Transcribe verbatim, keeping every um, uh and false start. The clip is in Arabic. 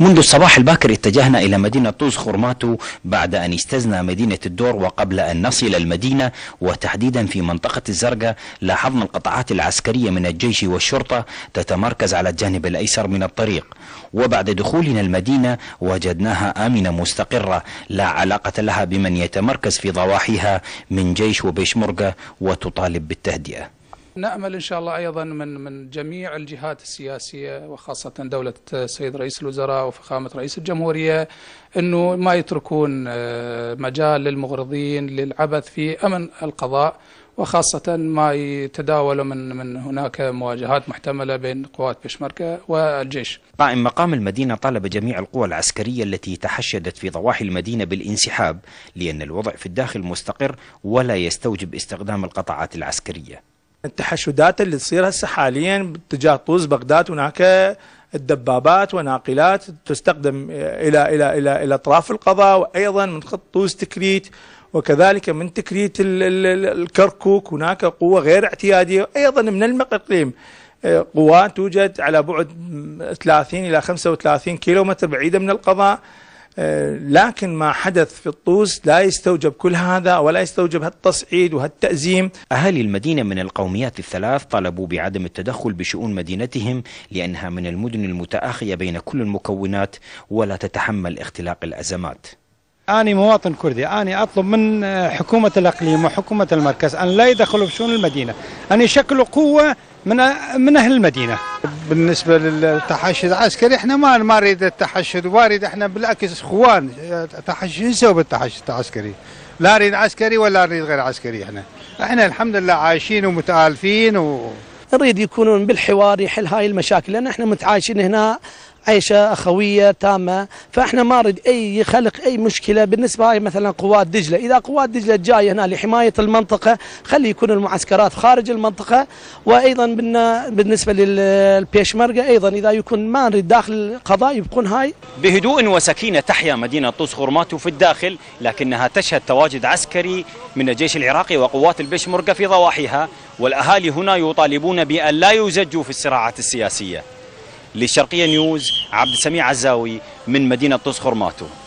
منذ الصباح الباكر اتجهنا إلى مدينة طوس خرماتو بعد أن استزنا مدينة الدور، وقبل أن نصل المدينة وتحديدا في منطقة الزرقاء لاحظنا القطاعات العسكرية من الجيش والشرطة تتمركز على الجانب الأيسر من الطريق، وبعد دخولنا المدينة وجدناها آمنة مستقرة لا علاقة لها بمن يتمركز في ضواحيها من جيش وبيشمركة وتطالب بالتهدئة. نأمل إن شاء الله أيضا من من جميع الجهات السياسية وخاصة دولة السيد رئيس الوزراء وفخامة رئيس الجمهورية أنه ما يتركون مجال للمغرضين للعبث في أمن القضاء، وخاصة ما يتداول من من هناك مواجهات محتملة بين قوات بيشمركة والجيش. قائم مقام المدينة طالب جميع القوى العسكرية التي تحشدت في ضواحي المدينة بالانسحاب، لأن الوضع في الداخل مستقر ولا يستوجب استخدام القطاعات العسكرية. التحشدات اللي تصير هسه حاليا باتجاه طوس بغداد، هناك الدبابات وناقلات تستخدم الى الى الى الى اطراف القضاء، وايضا من خط طوس تكريت، وكذلك من تكريت الكركوك هناك قوه غير اعتياديه، ايضا من المقاقيم قوات توجد على بعد ثلاثين الى خمسة وثلاثين كيلومتر بعيده من القضاء. لكن ما حدث في الطوس لا يستوجب كل هذا ولا يستوجب هالتصعيد وهالتأزيم. أهالي المدينة من القوميات الثلاث طلبوا بعدم التدخل بشؤون مدينتهم لأنها من المدن المتآخية بين كل المكونات ولا تتحمل اختلاق الأزمات. أنا مواطن كردي، أنا أطلب من حكومة الإقليم وحكومة المركز أن لا يدخلوا بشؤون المدينة، أن يشكلوا قوة من من أهل المدينة. بالنسبة للتحشد العسكري احنا ما ما نريد التحشد، وارد احنا بالعكس اخوان. تحشد نسوي بالتحشد العسكري، لا نريد عسكري ولا نريد غير عسكري. احنا احنا الحمد لله عايشين ومتآلفين، و نريد يكونون بالحوار يحل هاي المشاكل، لأن احنا متعايشين هنا عيشة أخوية تامة، فإحنا ما نريد أي يخلق أي مشكلة. بالنسبة هاي مثلا قوات دجلة، إذا قوات دجلة جاية هنا لحماية المنطقة خلي يكون المعسكرات خارج المنطقة، وأيضا بالنسبة للبيشمركة أيضا إذا يكون ما نريد داخل القضاء يبقون هاي. بهدوء وسكينة تحيا مدينة طوس خرماتو في الداخل، لكنها تشهد تواجد عسكري من الجيش العراقي وقوات البيشمركة في ضواحيها، والأهالي هنا يطالبون بأن لا يزجوا في الصراعات السياسية. للشرقية نيوز، عبد السميع عزاوي من مدينة طوس خرماتو.